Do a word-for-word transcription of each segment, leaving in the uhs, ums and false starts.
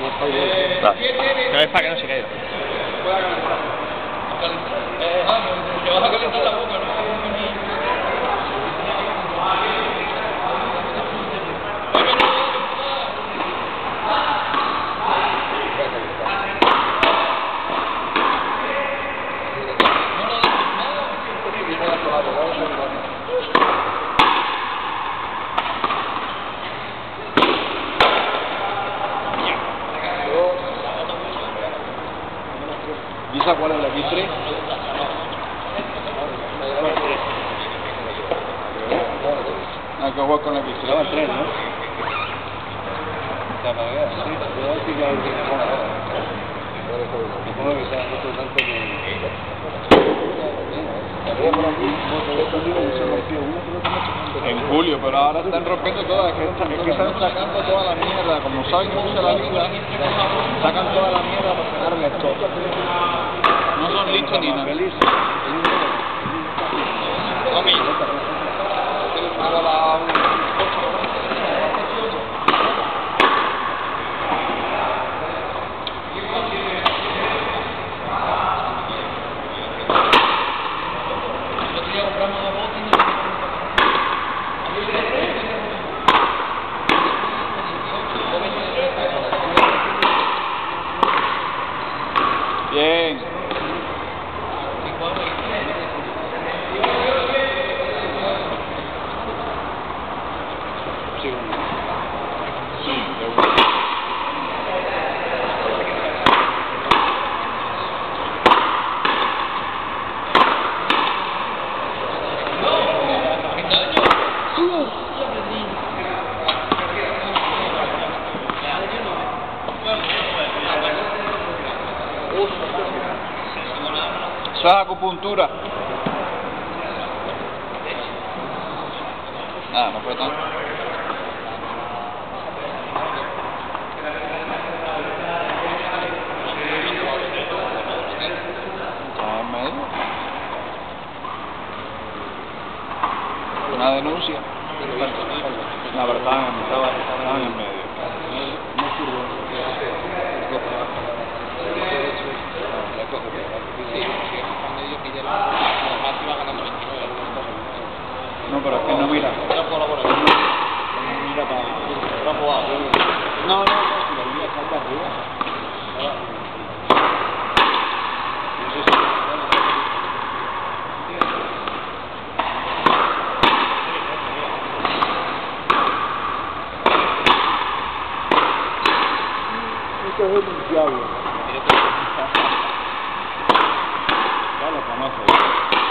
Vale. No es para que no se caiga. Te vas a calentar la boca, ¿no? ¿Y esa cuál es la X tres? Ah, que jugar con la X tres. Va tres, ¿no? Está para ver, sí. Yo sí que hay que jugar ahora. Supongo que sea otro tanto que... En julio, pero ahora están rompiendo todas, es que, es que están sacando toda la mierda, como saben cómo se la liga, sacan toda la mierda para pegarle todo. No son listos ni nada. Bien. Sí, sí, de uno. Eso es acupuntura. Ah, no fue tanto. ¿Estaba en medio? Una denuncia. No, pero estaban en, estaba, estaban en medio. No, pero es que no mira. No mira para... No, no, no, si la línea está arriba. Esto es un diablo. Ya lo conoce.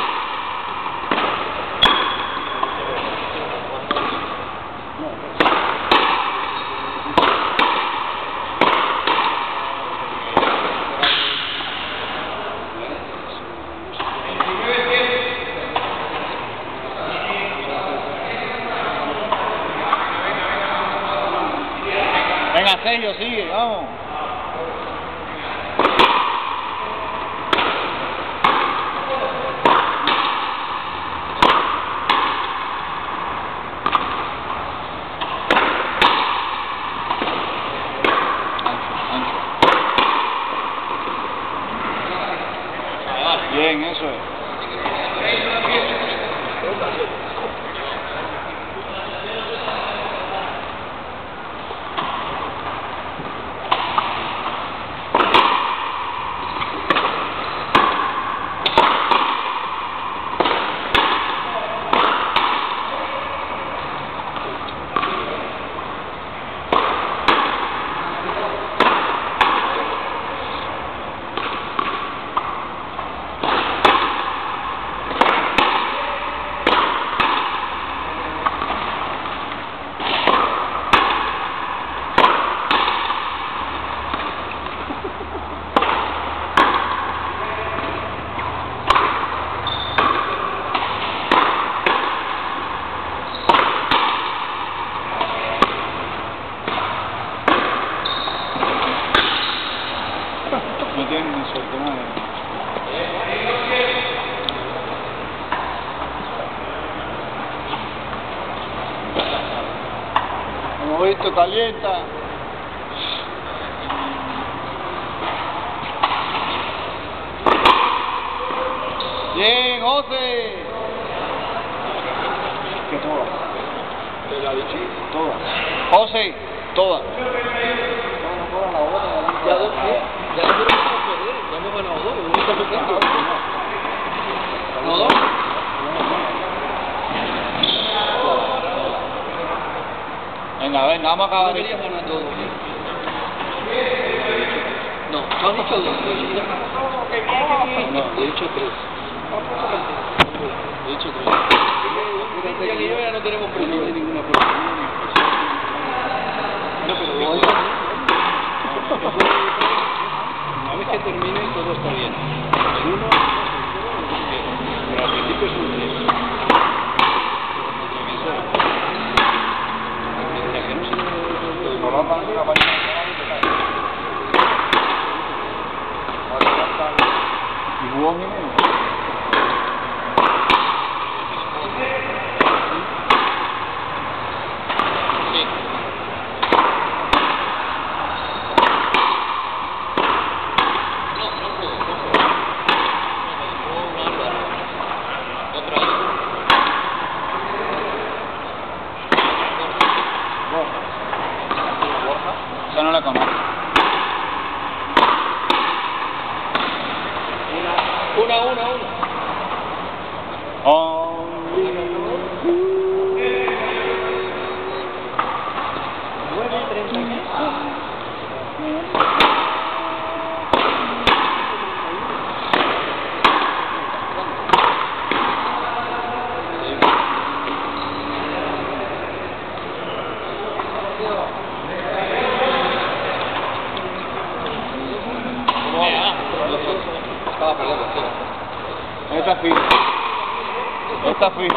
Venga, Sergio, sigue, vamos. Bien, eso es. No tienen ni suerte, madre. Hemos visto, calienta. Todas. José, todas. Ya dos, ya dos, ya hemos ganado dos, un único punto. ¿No dos? Venga, venga, vamos a acabar Deberías esto. ganar dos. No, tú has dicho dos. No, he dicho tres. He dicho tres. Cristian y yo ya no tenemos presión. No hay ninguna presión. No, pero hoy una vez que termine todo está bien. El uno, pero al principio es un tres. Mientras que no se Y jugó Jiménez. Sí. No, no puedo. Otra vez. Esa no la conozco. Una, una, una. Only nueve treinta y seis. Estaba perdiendo, sí. Esta fija. Esta fija.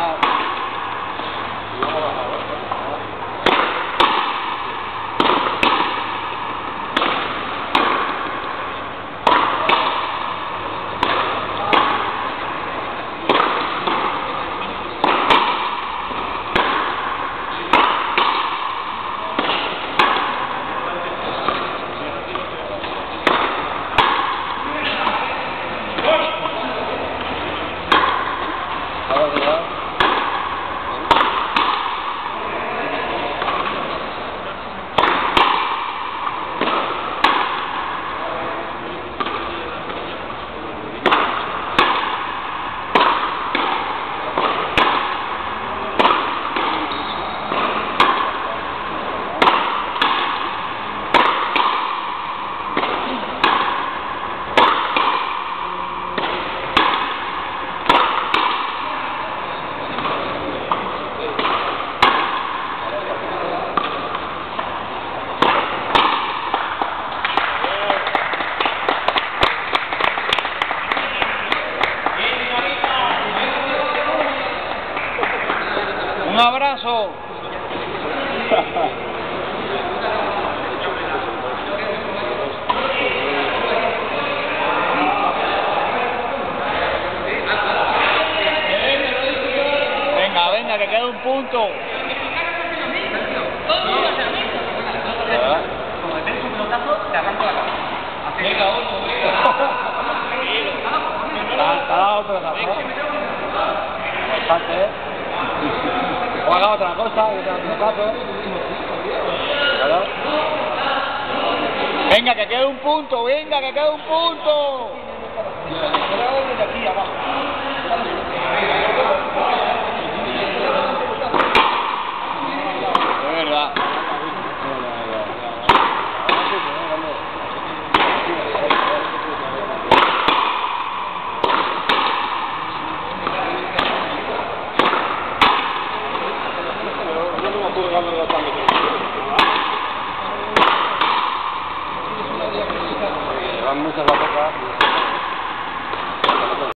Un abrazo. Venga, venga, que queda un punto. Como le pegues un pelotazo, te arranco la cabeza. Venga, otro, venga. Está otra cosa. O haga otra cosa, que te otro caso. Venga, que quede un punto, venga, que quede un punto. Desde aquí abajo. De verdad. Yo no me puedo ganar la